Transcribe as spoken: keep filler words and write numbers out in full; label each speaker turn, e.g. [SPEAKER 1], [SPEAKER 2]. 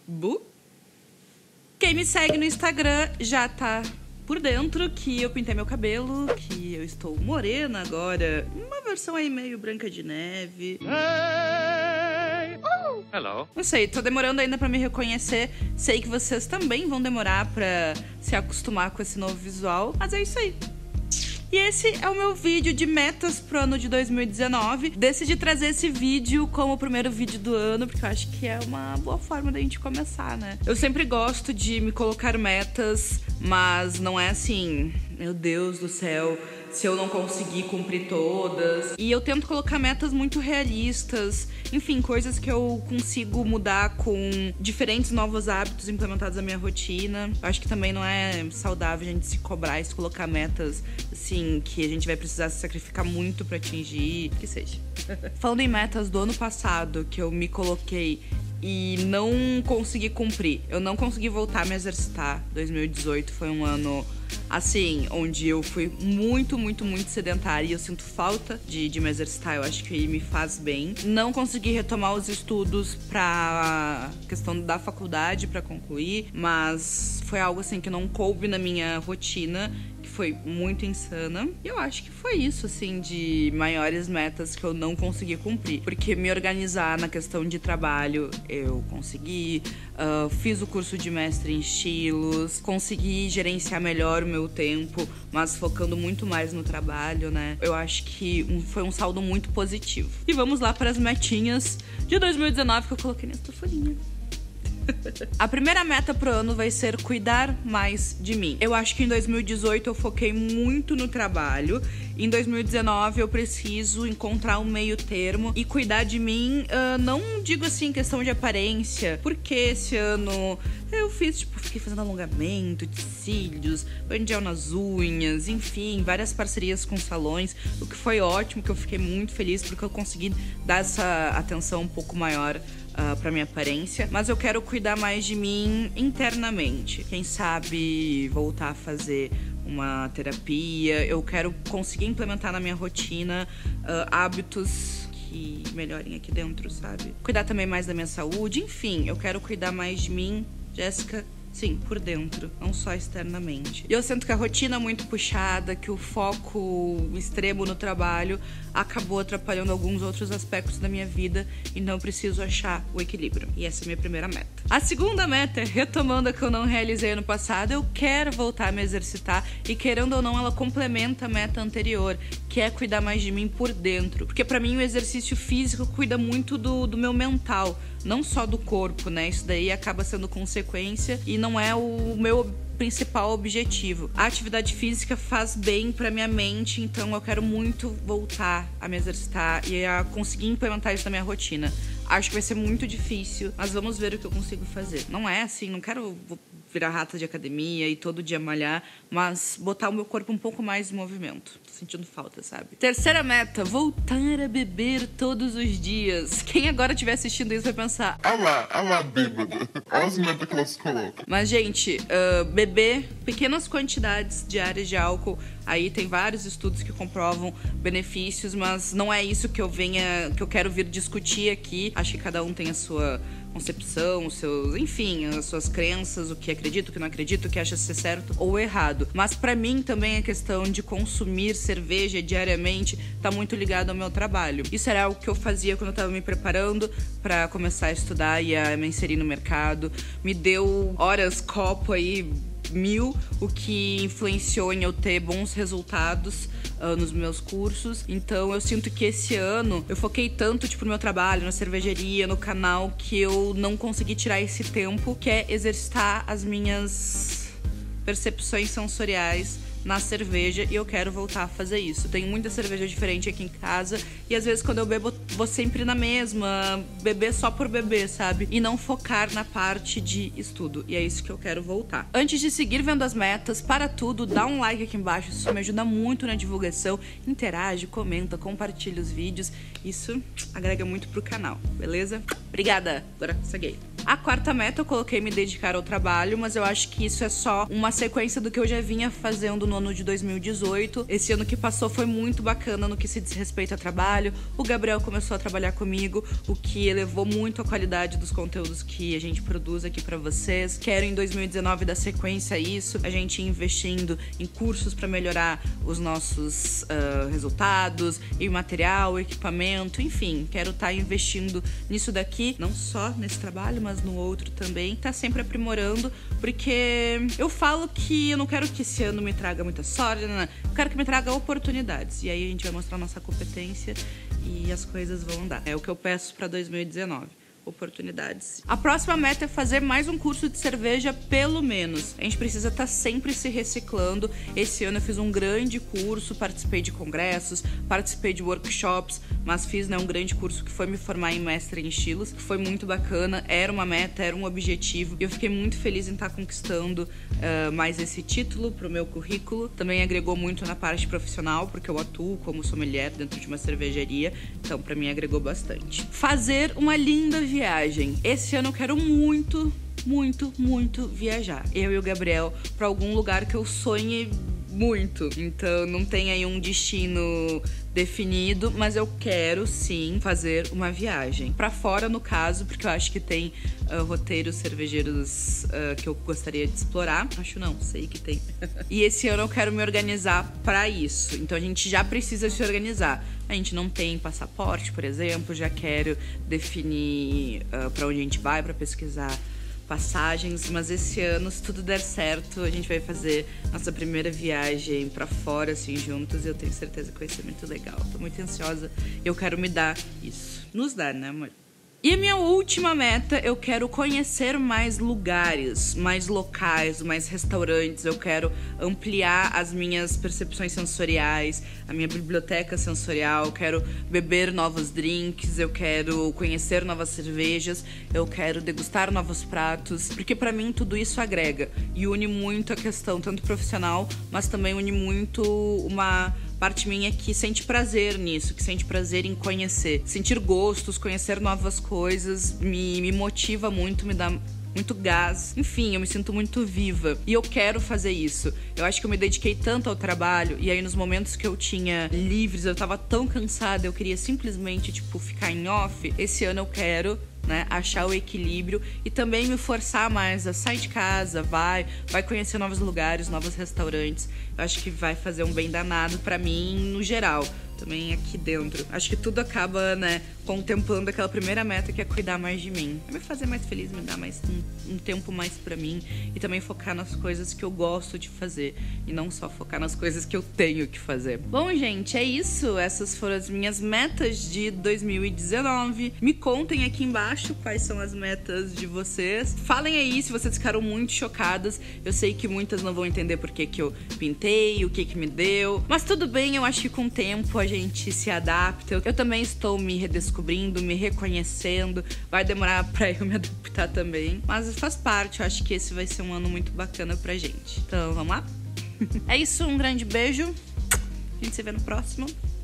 [SPEAKER 1] Bu? Quem me segue no Instagram já tá por dentro que eu pintei meu cabelo, que eu estou morena agora. Uma versão aí meio Branca de Neve.
[SPEAKER 2] Hey! Oh! Hello.
[SPEAKER 1] Não sei, tô demorando ainda pra me reconhecer. Sei que vocês também vão demorar pra se acostumar com esse novo visual. Mas é isso aí. E esse é o meu vídeo de metas pro ano de dois mil e dezenove. Decidi trazer esse vídeo como o primeiro vídeo do ano, porque eu acho que é uma boa forma da gente começar, né? Eu sempre gosto de me colocar metas, mas não é assim, meu Deus do céu, se eu não conseguir cumprir todas. E eu tento colocar metas muito realistas, enfim, coisas que eu consigo mudar com diferentes novos hábitos implementados na minha rotina. Eu acho que também não é saudável a gente se cobrar e se colocar metas, assim, que a gente vai precisar se sacrificar muito pra atingir, que seja. Falando em metas do ano passado, que eu me coloquei e não consegui cumprir. Eu não consegui voltar a me exercitar. dois mil e dezoito foi um ano, assim, onde eu fui muito, muito, muito sedentária e eu sinto falta de, de me exercitar. Eu acho que me faz bem. Não consegui retomar os estudos pra questão da faculdade pra concluir, mas foi algo, assim, que não coube na minha rotina, que foi muito insana. E eu acho que foi isso, assim, de maiores metas que eu não consegui cumprir. Porque me organizar na questão de trabalho, eu consegui. Uh, fiz o curso de mestre em estilos, consegui gerenciar melhor o meu tempo, mas focando muito mais no trabalho, né? Eu acho que um, foi um saldo muito positivo. E vamos lá para as metinhas de dois mil e dezenove que eu coloquei nessa folhinha. A primeira meta pro ano vai ser cuidar mais de mim. Eu acho que em dois mil e dezoito eu foquei muito no trabalho. Em dois mil e dezenove eu preciso encontrar um meio termo e cuidar de mim, uh, não digo assim questão de aparência, porque esse ano eu fiz, tipo, fiquei fazendo alongamento de cílios, banho de gel nas unhas, enfim, várias parcerias com salões, o que foi ótimo, que eu fiquei muito feliz porque eu consegui dar essa atenção um pouco maior Uh, pra minha aparência, mas eu quero cuidar mais de mim internamente. Quem sabe voltar a fazer uma terapia, eu quero conseguir implementar na minha rotina uh, hábitos que melhorem aqui dentro, sabe? Cuidar também mais da minha saúde, enfim, eu quero cuidar mais de mim, Jéssica. Sim, por dentro, não só externamente. E eu sinto que a rotina é muito puxada, que o foco extremo no trabalho acabou atrapalhando alguns outros aspectos da minha vida, então eu preciso achar o equilíbrio. E essa é a minha primeira meta. A segunda meta, retomando a que eu não realizei ano passado, eu quero voltar a me exercitar e, querendo ou não, ela complementa a meta anterior, que é cuidar mais de mim por dentro. Porque pra mim o exercício físico cuida muito do, do meu mental, não só do corpo, né? Isso daí acaba sendo consequência e não é o meu principal objetivo. A atividade física faz bem pra minha mente, então eu quero muito voltar a me exercitar e a conseguir implementar isso na minha rotina. Acho que vai ser muito difícil, mas vamos ver o que eu consigo fazer. Não é assim, não quero virar rata de academia e todo dia malhar, mas botar o meu corpo um pouco mais em movimento. Tô sentindo falta, sabe? Terceira meta, voltar a beber todos os dias. Quem agora estiver assistindo isso vai pensar,
[SPEAKER 3] ah lá, ah lá, bêbada. Olha as metas que elas colocam.
[SPEAKER 1] Mas, gente, uh, beber pequenas quantidades diárias de álcool, aí tem vários estudos que comprovam benefícios, mas não é isso que eu venha, que eu quero vir discutir aqui. Acho que cada um tem a sua concepção, os seus, enfim, as suas crenças, o que acredita, o que não acredita, o que acha ser certo ou errado. Mas pra mim também a questão de consumir cerveja diariamente tá muito ligado ao meu trabalho. Isso era algo que eu fazia quando eu tava me preparando pra começar a estudar e a me inserir no mercado. Me deu horas copo aí, mil, o que influenciou em eu ter bons resultados uh, nos meus cursos. Então eu sinto que esse ano eu foquei tanto, tipo, no meu trabalho, na cervejaria, no canal, que eu não consegui tirar esse tempo, que é exercitar as minhas percepções sensoriais na cerveja, e eu quero voltar a fazer isso. Tenho muita cerveja diferente aqui em casa e às vezes quando eu bebo, vou sempre na mesma, beber só por beber, sabe? E não focar na parte de estudo. E é isso que eu quero voltar. Antes de seguir vendo as metas, para tudo, dá um like aqui embaixo, isso me ajuda muito na divulgação. Interage, comenta, compartilha os vídeos. Isso agrega muito pro canal, beleza? Obrigada! Agora segue aí. A quarta meta eu coloquei me dedicar ao trabalho, mas eu acho que isso é só uma sequência do que eu já vinha fazendo no ano de dois mil e dezoito. Esse ano que passou foi muito bacana no que se diz respeito a trabalho. O Gabriel começou a trabalhar comigo, o que elevou muito a qualidade dos conteúdos que a gente produz aqui pra vocês. Quero em dois mil e dezenove dar sequência a isso, a gente investindo em cursos pra melhorar os nossos uh, resultados, em material, equipamento, enfim. Quero estar investindo nisso daqui, não só nesse trabalho, mas no outro também, tá sempre aprimorando, porque eu falo que eu não quero que esse ano me traga muita sorte, não, não. Eu quero que me traga oportunidades, e aí a gente vai mostrar nossa competência e as coisas vão andar. É o que eu peço pra dois mil e dezenove. Oportunidades. A próxima meta é fazer mais um curso de cerveja, pelo menos. A gente precisa estar sempre se reciclando. Esse ano eu fiz um grande curso, participei de congressos, participei de workshops, mas fiz, né, um grande curso que foi me formar em mestre em estilos, que foi muito bacana, era uma meta, era um objetivo, e eu fiquei muito feliz em estar conquistando uh, mais esse título pro meu currículo. Também agregou muito na parte profissional, porque eu atuo como sommelier dentro de uma cervejaria, então pra mim agregou bastante. Fazer uma linda viagem. Viagem. Esse ano eu quero muito, muito, muito viajar. Eu e o Gabriel para algum lugar que eu sonhe muito. Então não tem aí um destino definido, mas eu quero sim fazer uma viagem para fora, no caso, porque eu acho que tem uh, roteiros cervejeiros uh, que eu gostaria de explorar. Acho não, sei que tem. E esse ano eu quero me organizar para isso. Então a gente já precisa se organizar. A gente não tem passaporte, por exemplo, já quero definir uh, para onde a gente vai para pesquisar passagens, mas esse ano, se tudo der certo, a gente vai fazer nossa primeira viagem pra fora, assim, juntos, e eu tenho certeza que vai ser muito legal. Tô muito ansiosa e eu quero me dar isso. Nos dar, né, amor? E a minha última meta, eu quero conhecer mais lugares, mais locais, mais restaurantes. Eu quero ampliar as minhas percepções sensoriais, a minha biblioteca sensorial. Eu quero beber novos drinks, eu quero conhecer novas cervejas, eu quero degustar novos pratos, porque pra mim tudo isso agrega e une muito a questão tanto profissional, mas também une muito uma parte minha que sente prazer nisso, que sente prazer em conhecer. Sentir gostos, conhecer novas coisas, me, me motiva muito, me dá muito gás. Enfim, eu me sinto muito viva. E eu quero fazer isso. Eu acho que eu me dediquei tanto ao trabalho, e aí nos momentos que eu tinha livres, eu tava tão cansada, eu queria simplesmente, tipo, ficar em off. Esse ano eu quero, né, achar o equilíbrio e também me forçar mais a sair de casa, vai, vai conhecer novos lugares, novos restaurantes. Eu acho que vai fazer um bem danado pra mim no geral, também aqui dentro. Acho que tudo acaba, né, contemplando aquela primeira meta, que é cuidar mais de mim. Vai me fazer mais feliz, me dar mais um, um tempo mais pra mim e também focar nas coisas que eu gosto de fazer e não só focar nas coisas que eu tenho que fazer. Bom, gente, é isso. Essas foram as minhas metas de dois mil e dezenove. Me contem aqui embaixo quais são as metas de vocês. Falem aí se vocês ficaram muito chocadas. Eu sei que muitas não vão entender por que que eu pintei, o que que me deu, mas tudo bem, eu acho que com o tempo a gente se adapta. Eu, eu também estou me redescobrindo, me reconhecendo. Vai demorar pra eu me adaptar também, mas faz parte. Eu acho que esse vai ser um ano muito bacana pra gente. Então, vamos lá? É isso, um grande beijo. A gente se vê no próximo.